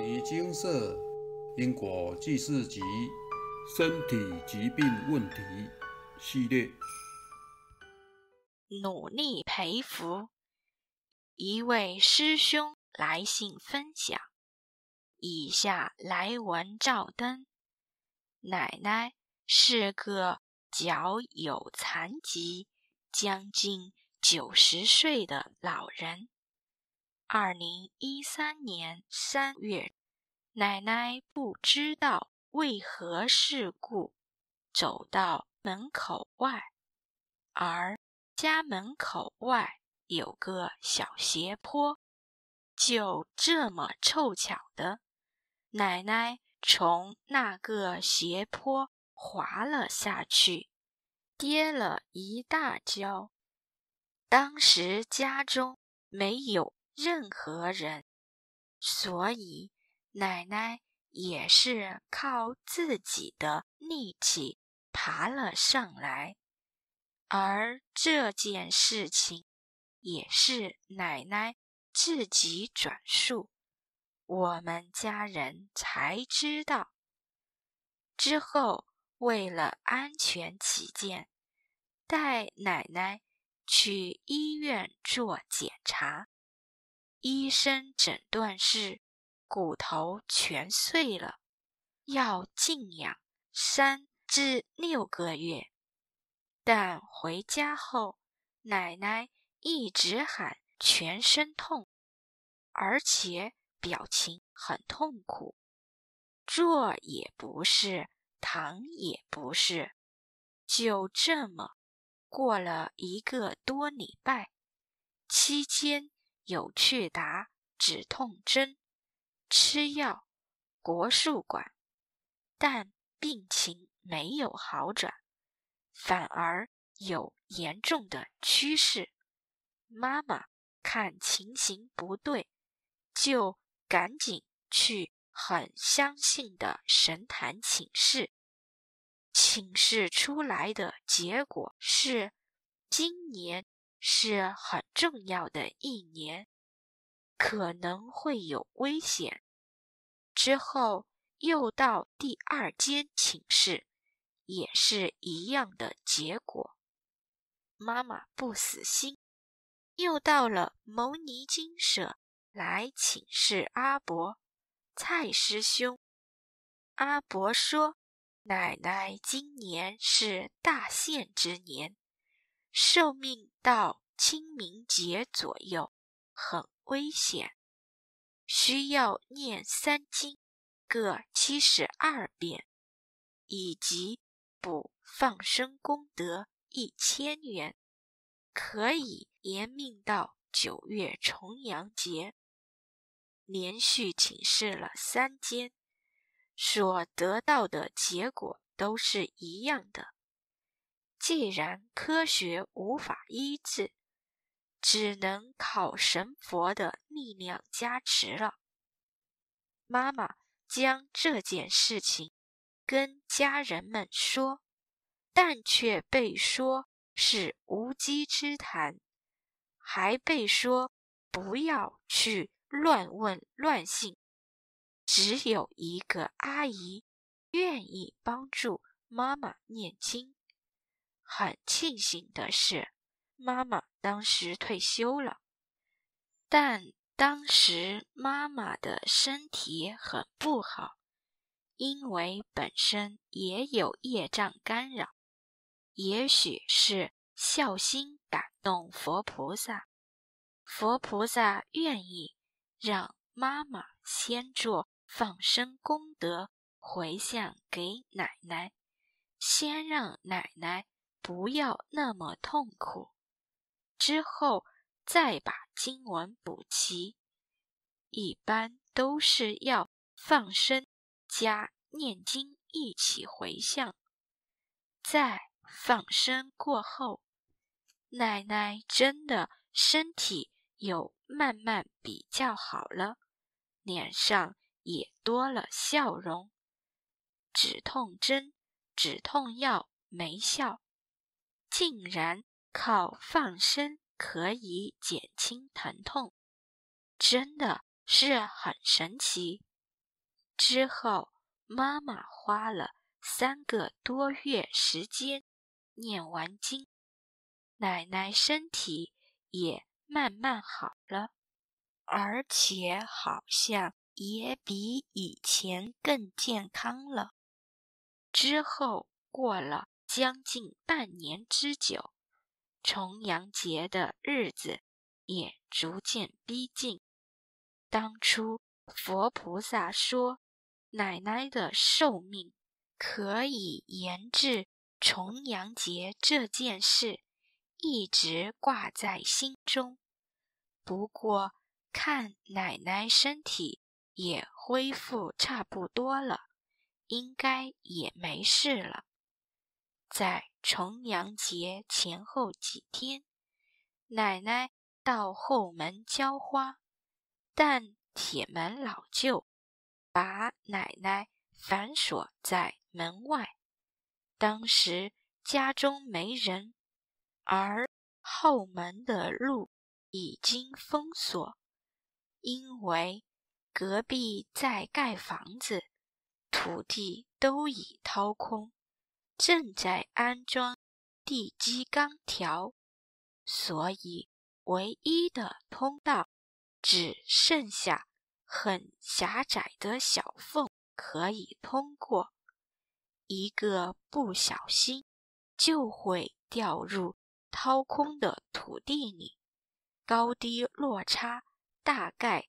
尼精舍因果记事集身体疾病问题系列。 努力培福。一位师兄来信分享，以下来文照登。奶奶是个脚有残疾，将近90岁的老人。2013年3月，奶奶不知道为何事故，走到门口外，而家门口外有个小斜坡，就这么凑巧的，奶奶从那个斜坡滑了下去，跌了一大跤。当时家中没有任何人，所以奶奶也是靠自己的力气爬了上来。而这件事情也是奶奶自己转述，我们家人才知道。之后为了安全起见，带奶奶去医院做检查，医生诊断是骨头全碎了，要静养3至6个月。但回家后，奶奶一直喊全身痛，而且表情很痛苦，坐也不是，躺也不是。就这么过了1个多礼拜，期间有去打止痛针、吃药、国术馆，但病情没有好转，反而有严重的趋势。妈妈看情形不对，就赶紧去很相信的神坛请示。请示出来的结果是，今年是很重要的一年，可能会有危险。之后又到第2间请示，也是一样的结果。妈妈不死心，又到了牟尼精舍来请示阿伯、蔡师兄。阿伯说，奶奶今年是大限之年，寿命到清明节左右，很危险，需要念3经，各72遍，以及补放生功德1000元，可以延命到9月重阳节。连续请示了3间，所得到的结果都是一样的。既然科学无法医治，只能靠神佛的力量加持了。妈妈将这件事情跟家人们说，但却被说是无稽之谈，还被说不要去乱问乱信。只有一个阿姨愿意帮助妈妈念经。很庆幸的是，妈妈当时退休了，但当时妈妈的身体很不好，因为本身也有业障干扰，也许是孝心感动佛菩萨，佛菩萨愿意让妈妈先做放生功德回向给奶奶，先让奶奶不要那么痛苦，之后再把经文补齐。一般都是要放生加念经一起回向。在放生过后，奶奶真的身体有慢慢比较好了，脸上也多了笑容。止痛针、止痛药没效，竟然靠放生可以减轻疼痛，真的是很神奇。 之后，妈妈花了3个多月时间念完经，奶奶身体也慢慢好了，而且好像也比以前更健康了。之后过了将近半年之久，重阳节的日子也逐渐逼近。当初佛菩萨说奶奶的寿命可以延至重阳节这件事，一直挂在心中。不过看奶奶身体也恢复差不多了，应该也没事了。在重阳节前后几天，奶奶到后门浇花，但铁门老旧，把奶奶反锁在门外。当时家中没人，而后门的路已经封锁，因为隔壁在盖房子，土地都已掏空，正在安装地基钢条，所以唯一的通道只剩下很狭窄的小缝可以通过，一个不小心就会掉入掏空的土地里，高低落差大概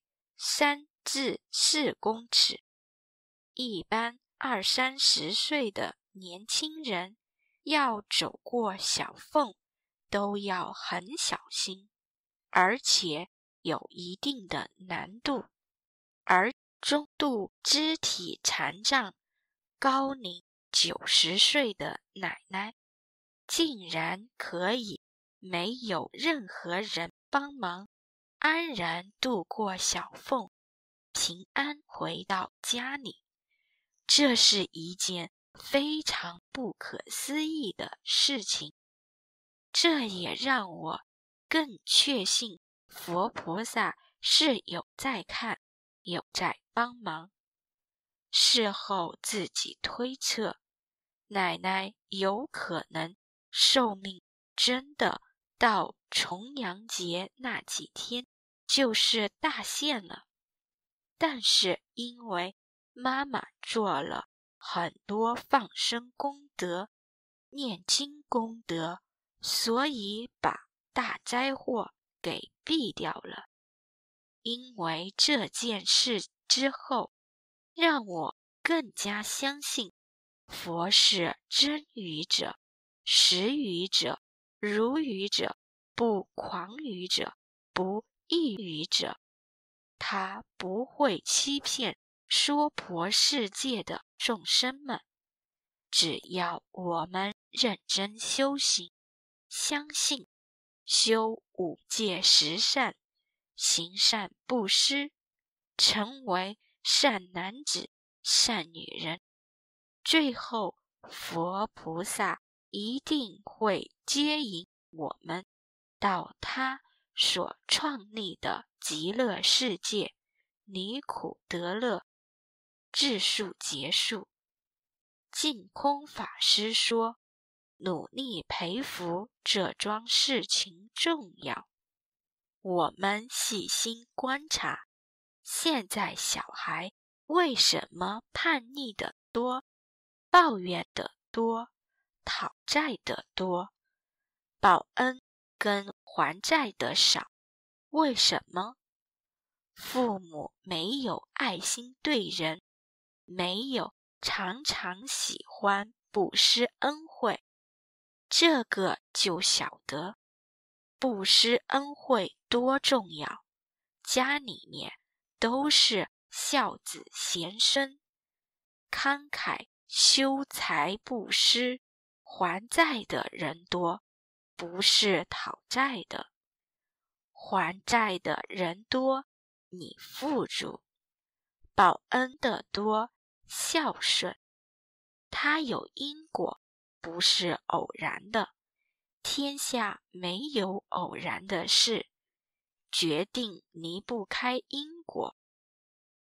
3至4公尺。一般20-30岁的年轻人要走过小缝都要很小心，而且有一定的难度。而中度肢体残障、高龄90岁的奶奶，竟然可以没有任何人帮忙，安然度过小缝，平安回到家里。这是一件非常不可思议的事情，这也让我更确信佛菩萨是有在看，有在帮忙。事后自己推测，奶奶有可能寿命真的到重阳节那几天就是大限了，但是因为妈妈做了很多放生功德、念经功德，所以把大灾祸给避掉了。因为这件事之后，让我更加相信佛是真语者、实语者、如语者、不诳语者、不异语者，他不会欺骗娑婆世界的众生们。只要我们认真修行，相信，修5戒10善，行善布施，成为善男子、善女人，最后佛菩萨一定会接引我们到他所创立的极乐世界，离苦得乐，智数结束。净空法师说，努力培福这桩事情重要。我们细心观察，现在小孩为什么叛逆的多，抱怨的多，讨债的多，报恩跟还债的少？为什么？父母没有爱心对人，没有常常喜欢布施恩惠，这个就晓得布施恩惠多重要。家里面都是孝子贤孙，慷慨修财布施还债的人多，不是讨债的。还债的人多，你富足；报恩的多，孝顺。它有因果，不是偶然的。天下没有偶然的事，决定离不开因果。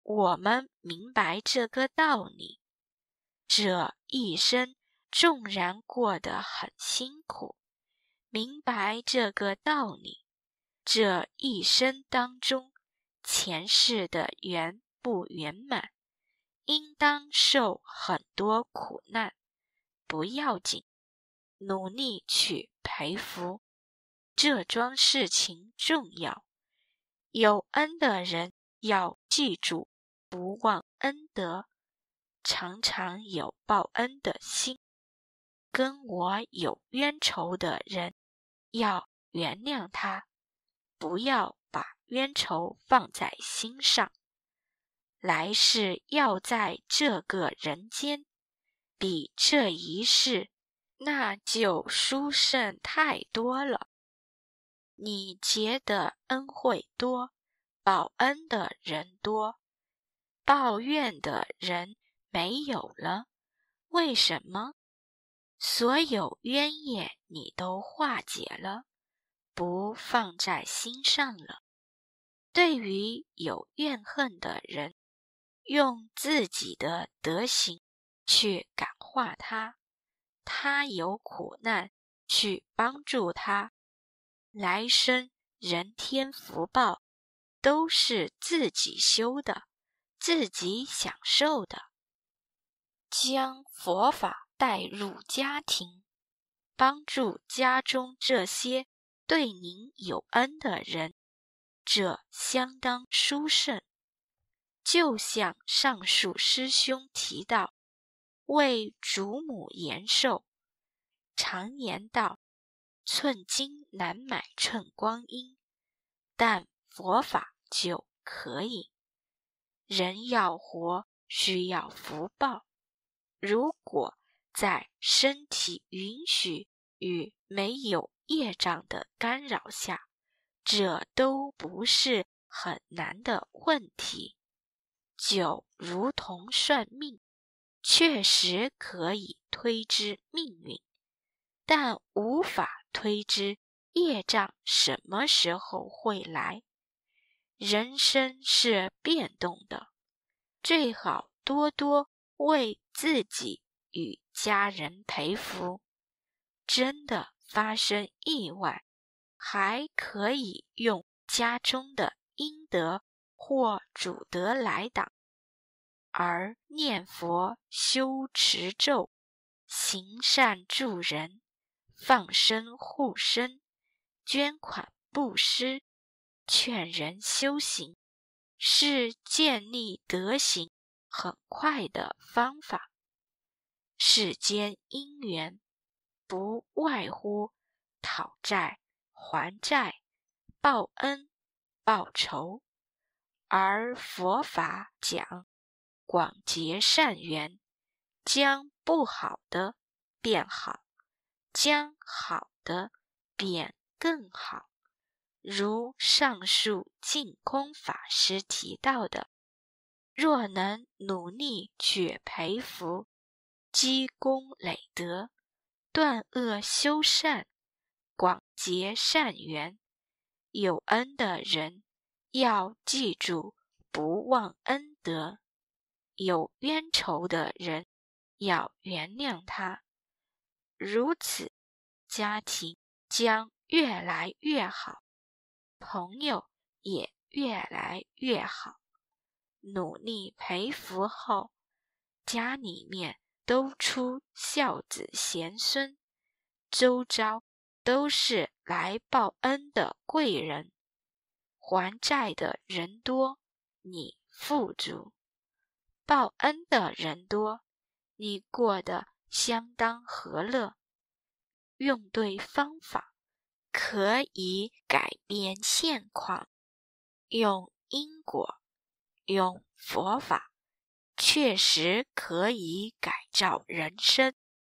我们明白这个道理，这一生纵然过得很辛苦，明白这个道理，这一生当中前世的缘不圆满，应当受很多苦难，不要紧，努力去培福，这桩事情重要。有恩的人要记住，不忘恩德，常常有报恩的心。跟我有冤仇的人，要原谅他，不要把冤仇放在心上。来世要在这个人间，比这一世那就殊胜太多了。你结的恩惠多，报恩的人多，抱怨的人没有了。为什么？所有冤业你都化解了，不放在心上了。对于有怨恨的人，用自己的德行去感化他，他有苦难去帮助他，来生人天福报都是自己修的，自己享受的。将佛法带入家庭，帮助家中这些对您有恩的人，这相当殊胜。就像上述师兄提到，为祖母延寿，常言道，寸金难买寸光阴，但佛法就可以。人要活，需要福报。如果在身体允许与没有业障的干扰下，这都不是很难的问题。就如同算命，确实可以推知命运，但无法推知业障什么时候会来。人生是变动的，最好多多为自己与家人培福。真的发生意外，还可以用家中的阴德或主德来挡。而念佛、修持咒、行善助人、放生护生、捐款布施、劝人修行，是建立德行很快的方法。世间因缘不外乎讨债、还债、报恩、报仇，而佛法讲广结善缘，将不好的变好，将好的变更好。如上述净空法师提到的，若能努力去培福，积功累德，断恶修善，广结善缘，有恩的人要记住，不忘恩德。有冤仇的人要原谅他，如此家庭将越来越好，朋友也越来越好。努力培福后，家里面都出孝子贤孙，周遭都是来报恩的贵人，还债的人多，你富足；报恩的人多，你过得相当和乐。用对方法，可以改变现况。用因果，用佛法，确实可以改造人生。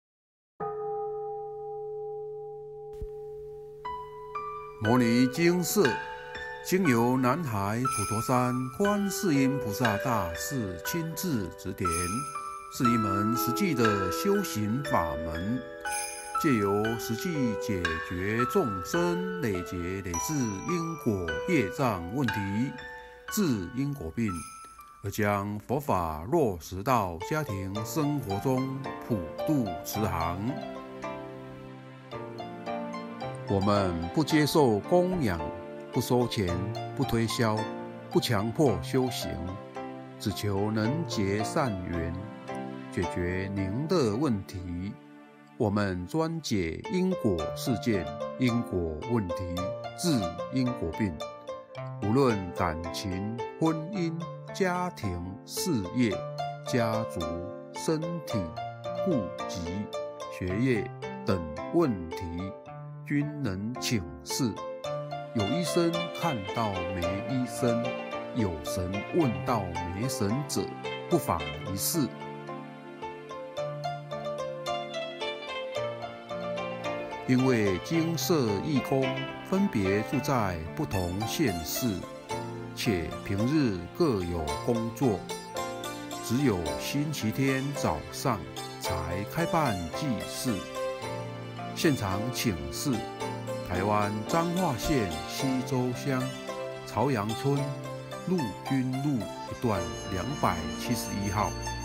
摩尼经释经由南海普陀山观世音菩萨大士亲自指点，是一门实际的修行法门，借由实际解决众生累劫累世因果业障问题，治因果病， 可将佛法落实到家庭生活中，普渡慈航。我们不接受供养，不收钱，不推销，不强迫修行，只求能结善缘，解决您的问题。我们专解因果事件、因果问题，治因果病。无论感情、婚姻、家庭、事业、家族、身体、户籍、学业等问题，均能请示。有医生看到没医生，有神问到没神者，不妨一试。因为精舍义工分别住在不同县市，且平日各有工作，只有星期天早上才开办祭祀。现场请示台湾彰化县溪州乡朝阳村陆军路一段271号。